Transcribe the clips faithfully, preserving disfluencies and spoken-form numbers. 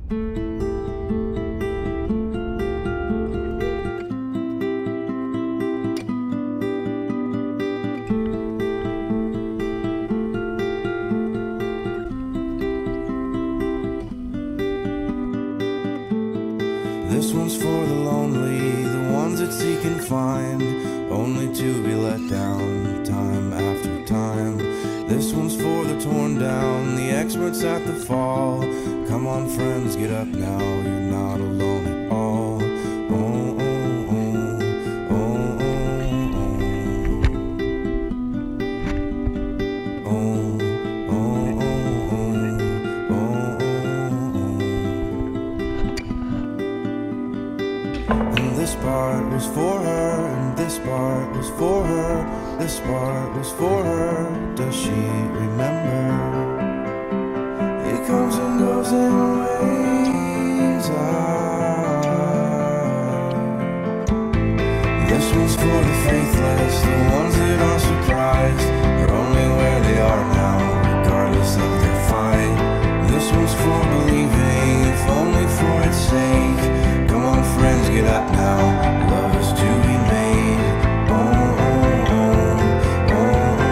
This one's for the lonely, the ones that seek and find, only to be let down time after time. This one's for the torn down, the experts at the fall. Come on friends, get up now, you're not alone at all. Oh, oh, oh, oh, oh, oh, oh, oh, oh, oh. And this part was for her, and this part was for her, this part was for her. Does she remember? It comes and goes in waves. Ah. This one's for the faithless, the ones that are surprised, they're only where they are now, regardless of their fight. This one's for believing, if only for its sake. Come on friends, get up now, love is to be made. Oh, oh, oh, oh,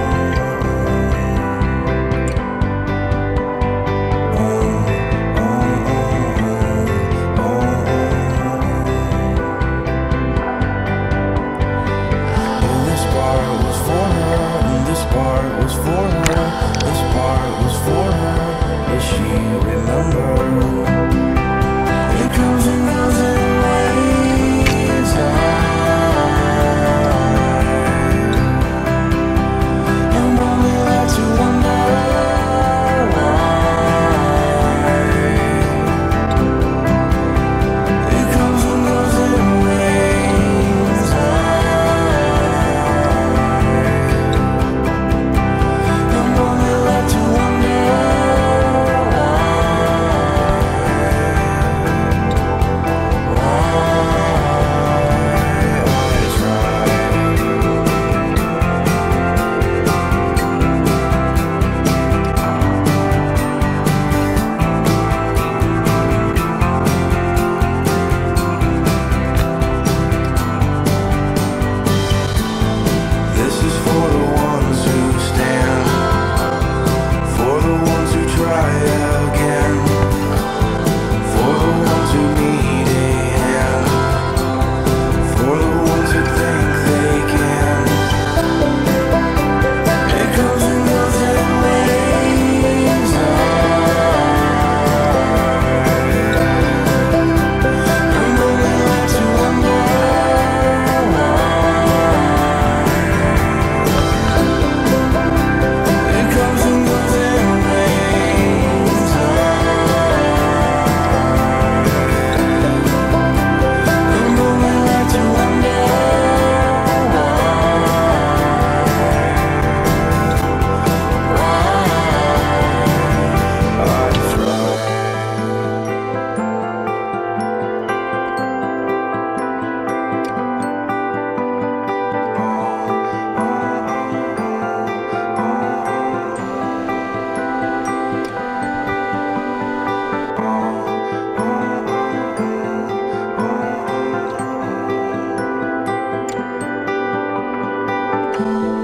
oh, oh, oh, oh, oh. This part was for her, and this part was for her, this part was for her. Does she remember? It comes and goes in waves. I'm only left to wonder why. It comes and goes in waves. I'm only left to wonder oh.